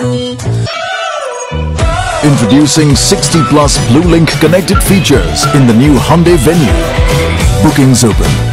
Introducing 60+ Blue Link connected features in the new Hyundai VENUE. Bookings open.